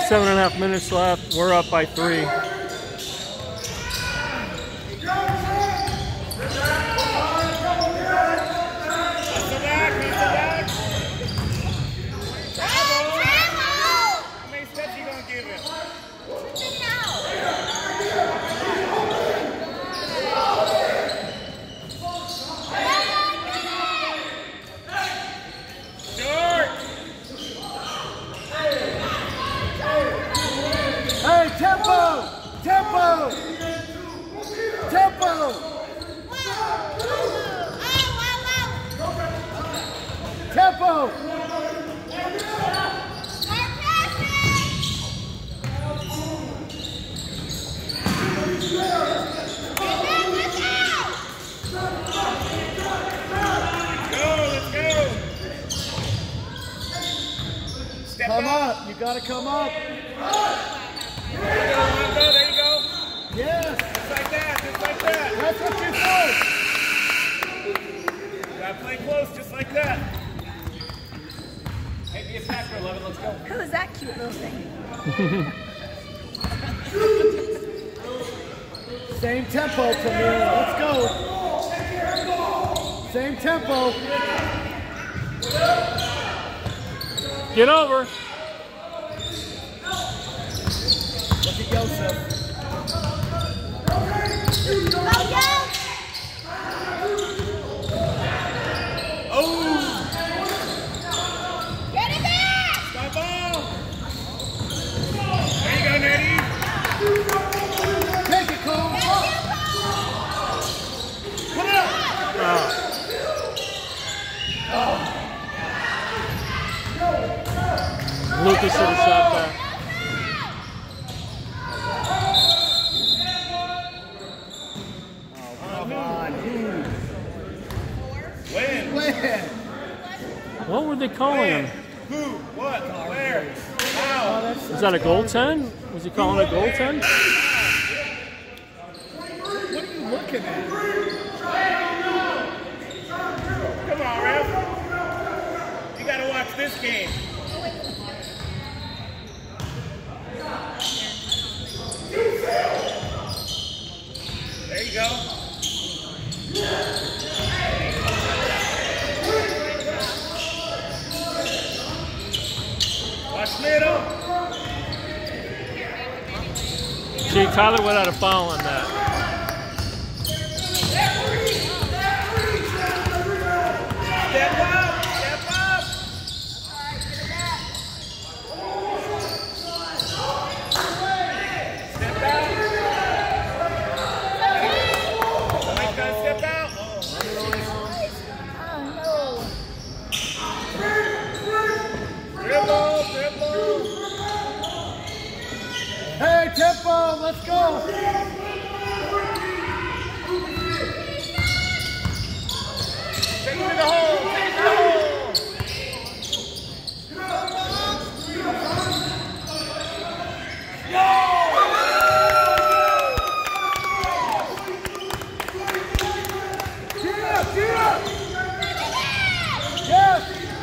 7.5 minutes left. We're up by 3. Tempo! Tempo! Tempo! Tempo! Come up! You gotta come up! There you go. Yes! Just like that, just like that. That's what you do! Gotta play close, just like that. Hey, be a factor, 11, let's go. Who is that cute little thing? Same tempo, Tamir. Let's go. Same tempo. Get over. Look at Joseph. Oh! Get it back! Stop ball! There you go, Nettie. Take it, Cole. Come on. Lucas should have shot that. What were they calling him? Who? What? Where? How? Is that a goaltend? Was he calling a goaltend? What are you looking at? Come on, ref. You gotta watch this game. There you go. Watch middle. See, Tyler would have had a foul on that. Step up. Step up. Step out. Somebody's gotta step out. Dribble, dribble. Hey, tempo, let's go. Take it to the hole. Take it to the hole. Yes!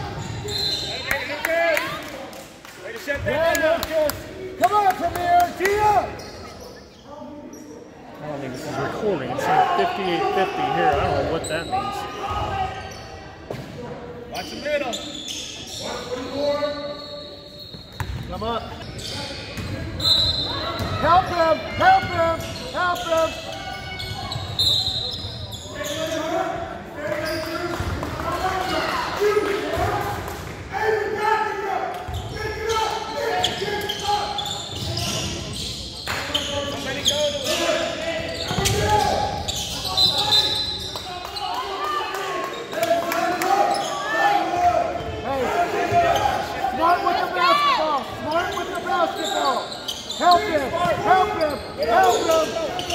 Way to shut Yeah, that down. Lucas. Come on, Premier. Tee up. I don't think this is recording. It's saying 58-50 here. I don't know what that means. Watch the middle. Come up. Help him. Help him. Help him. Somebody go to it. Smart with the basketball. Smart with the basketball. Help him. Help him. Help him.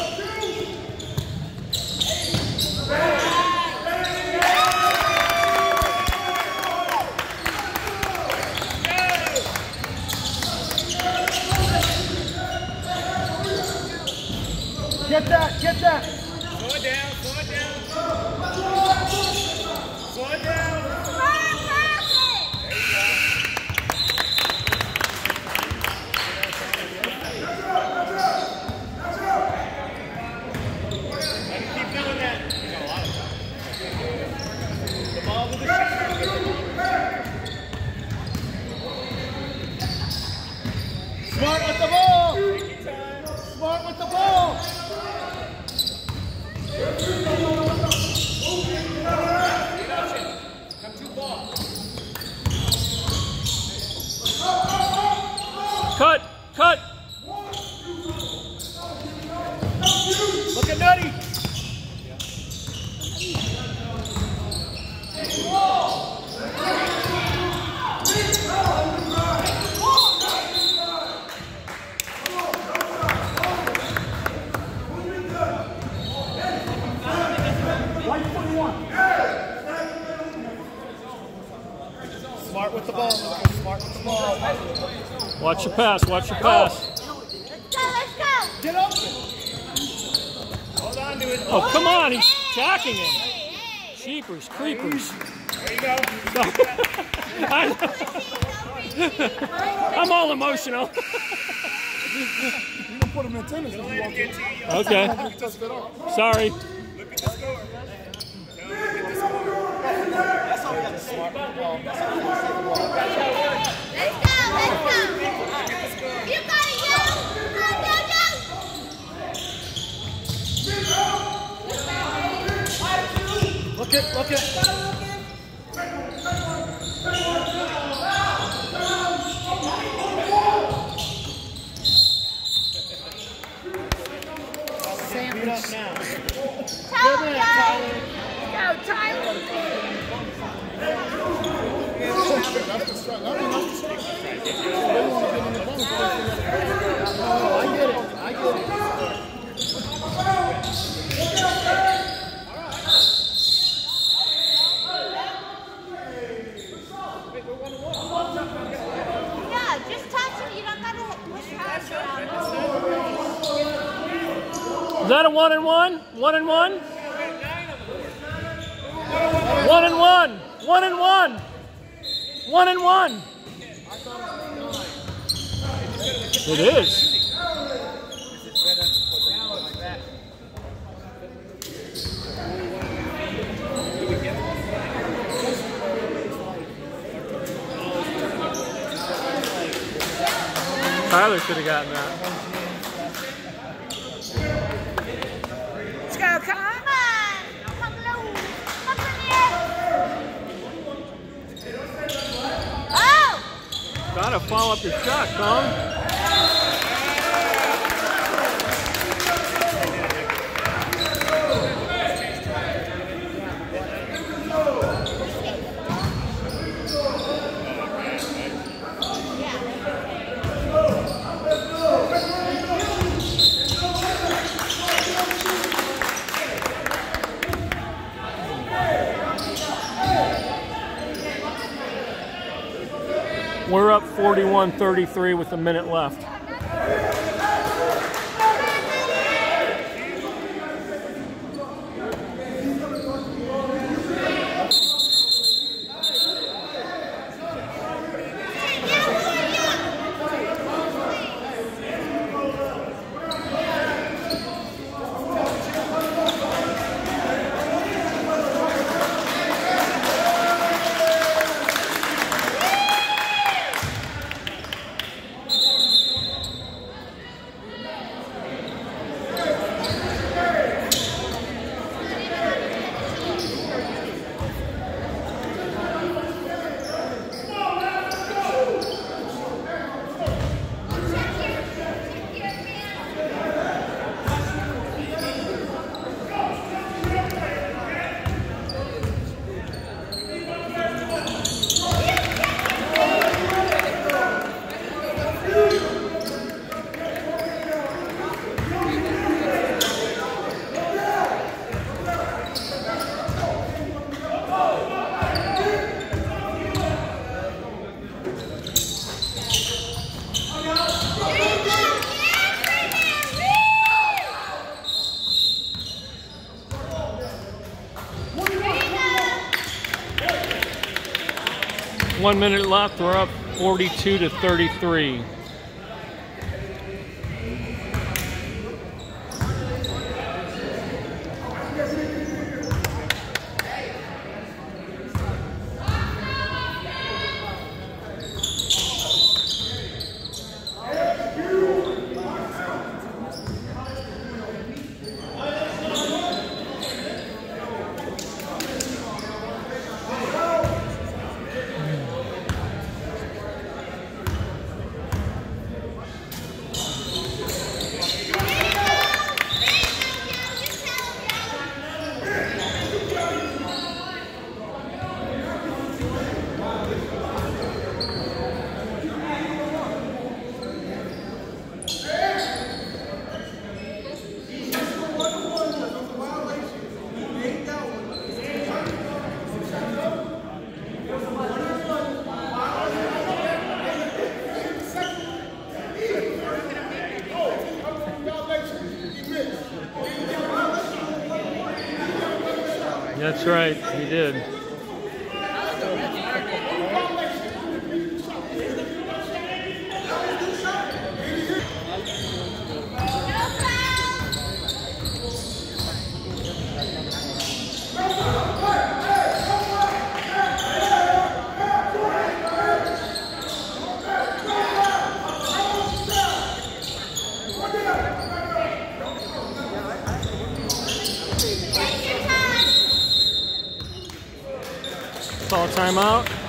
Get that. Get that. Slow it down. Slow it down. Slow it down. There you go. Cut! Cut! Look at Nutty. Smart with the ball, Lucas. Smart with the ball. Watch your pass, watch your pass. Let's go. Get open. Hold on to it. Oh, come on, he's attacking him. Hey. Cheapers, creepers. There you go. I'm all emotional. You can put him in tennis if you want to. Okay, Just it off. sorry. Look at the score. No, look at the score. That's all we got to smart with the ball. That's all we got to ball. Let's go. You got it, yo. Go. Look it, look it. Beat up now. Tyler. Go, Tyler. That's the strike. I mean, that's the strike. They want to get in the bonus. I get it. I get it. Yeah, just touch it. You don't gotta push hard around. Is that a 1-and-1? 1-and-1? 1-and-1. 1-and-1. 1-and-1. It is. Tyler should have gotten that. Let's go, come on. Come low. Come in here. Oh! Gotta follow up your shot, Tom. We're up 41-33 with a minute left. One minute left, we're up 42-33. That's right, he did. Call timeout.